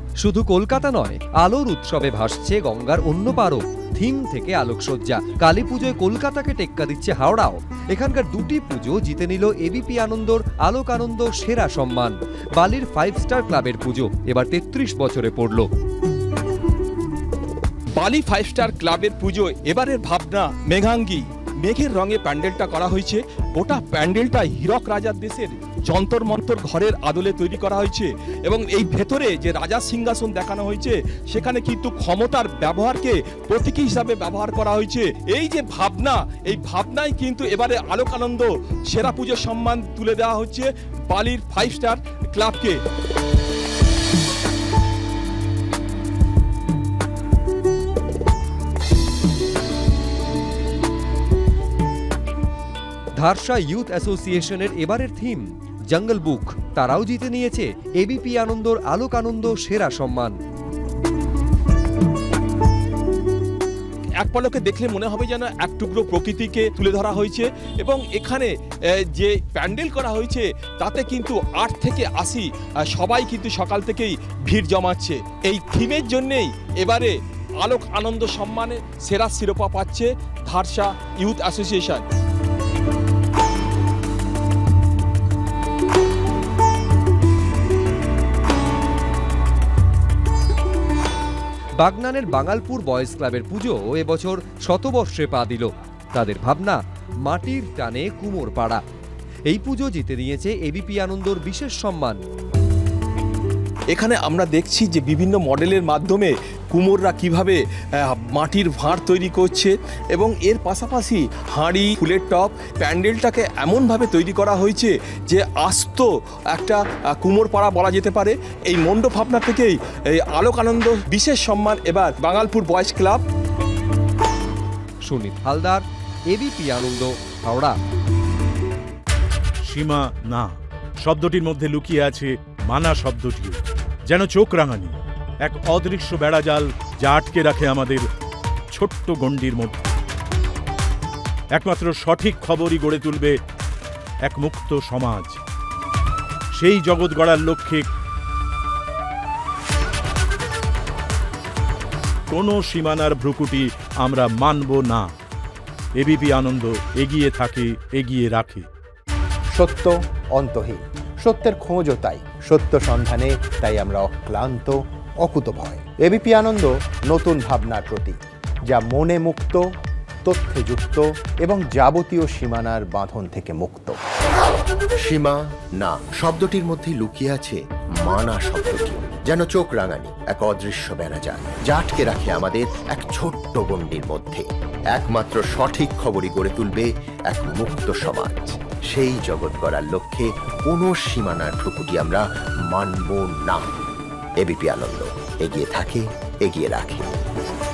শুধু কলকাতা নয়, আলোর উৎসবে ভাসছে গঙ্গার অন্য পারও। থিম থেকে আলোকসজ্জা, কালী পুজোয় কলকাতাকে টেক্কা দিচ্ছে হাওড়াও। এখানকার দুটি পুজো জিতে নিল এবিপি আনন্দর আলোক আনন্দ সেরা সম্মান। বালির 5 স্টার ক্লাবের পুজো এবার 33 বছরে পড়ল। বালি 5 স্টার ক্লাবের পুজো এবারের ভাবনা মেঘাঙ্গী। মেঘের রঙে প্যান্ডেলটা করা হয়েছে। গোটা প্যান্ডেলটা হীরক রাজার দেশের যন্তর মন্তর ঘরের আদলে তৈরি করা হয়েছে এবং এই ভেতরে যে রাজার সিংহাসন দেখানো হয়েছে সেখানে কিন্তু ক্ষমতার ব্যবহারকে প্রতীকী হিসাবে ব্যবহার করা হয়েছে। এই যে ভাবনা, এই ভাবনায় কিন্তু এবারে আলোক আনন্দ সেরা পুজোর সম্মান তুলে দেওয়া হচ্ছে বালির 5 স্টার ক্লাবকে। ধারসা ইউথ অ্যাসোসিয়েশনের এবারের থিম জঙ্গল বুক। তারাও জিতে নিয়েছে এবিপি আনন্দর আলোক আনন্দ সেরা সম্মান। এক পলকে দেখলে মনে হবে যেন এক টুকরো প্রকৃতিকে তুলে ধরা হয়েছে এবং এখানে যে প্যান্ডেল করা হয়েছে তাতে কিন্তু 8 থেকে 80 সবাই কিন্তু সকাল থেকেই ভিড় জমাচ্ছে। এই থিমের জন্যেই এবারে আলোক আনন্দ সম্মানে সেরা শিরোপা পাচ্ছে ধারসা ইউথ অ্যাসোসিয়েশন। বাগনানের বাঙালপুর বয়েজ ক্লাবের পুজো এবছর শতবর্ষে পা দিল। তাদের ভাবনা মাটির টানে কুমোর পাড়া। এই পুজো জিতে নিয়েছে এবিপি আনন্দর বিশেষ সম্মান। এখানে আমরা দেখছি যে বিভিন্ন মডেলের মাধ্যমে কুমোররা কিভাবে মাটির ভাঁড় তৈরি করছে এবং এর পাশাপাশি হাঁড়ি, ফুলের টপ, প্যান্ডেলটাকে এমনভাবে তৈরি করা হয়েছে যে আস্ত একটা কুমোর পাড়া বলা যেতে পারে। এই মণ্ডপ ভাবনা থেকেই এই আলোক আনন্দ বিশেষ সম্মান এবার Bangalpur boys club. Sunit Haldar, ABP Ananda, Howrah. সীমা না শব্দটির মধ্যে লুকিয়ে আছে মানা শব্দটিও, যেন চোখ রাঙানি এক অদৃশ্য বেড়াজাল যা আটকে রাখে আমাদের ছোট্ট গণ্ডির মধ্যে। একমাত্র সঠিক খবরই গড়ে তুলবে এক মুক্ত সমাজ। সেই জগৎ গড়ার লক্ষ্যে কোনো সীমানার ভ্রুকুটি আমরা মানব না। এবিপি আনন্দ এগিয়ে থাকে, এগিয়ে রাখে। সত্য অন্তহীন, সত্যের খোঁজও তাই, সত্য সন্ধানে তাই আমরা অক্লান্ত, অকুতভয়। এবিপি আনন্দ নতুন ভাবনার প্রতীক, যা মনে মুক্ত, তথ্যে যুক্ত এবং যাবতীয় সীমানার বাঁধন থেকে মুক্ত। সীমা না শব্দটির মধ্যে লুকিয়ে আছে মানা শব্দটি, যেন চোখ রাঙানি এক অদৃশ্য বেড়াজাল যা আটকে রাখে আমাদের এক ছোট্ট গণ্ডির মধ্যে। একমাত্র সঠিক খবরই গড়ে তুলবে এক মুক্ত সমাজ। সেই জগৎ গড়ার লক্ষ্যে কোনো সীমানার ভ্রুকুটি আমরা মানব না। এবিপি আনন্দ এগিয়ে থাকে, এগিয়ে রাখে।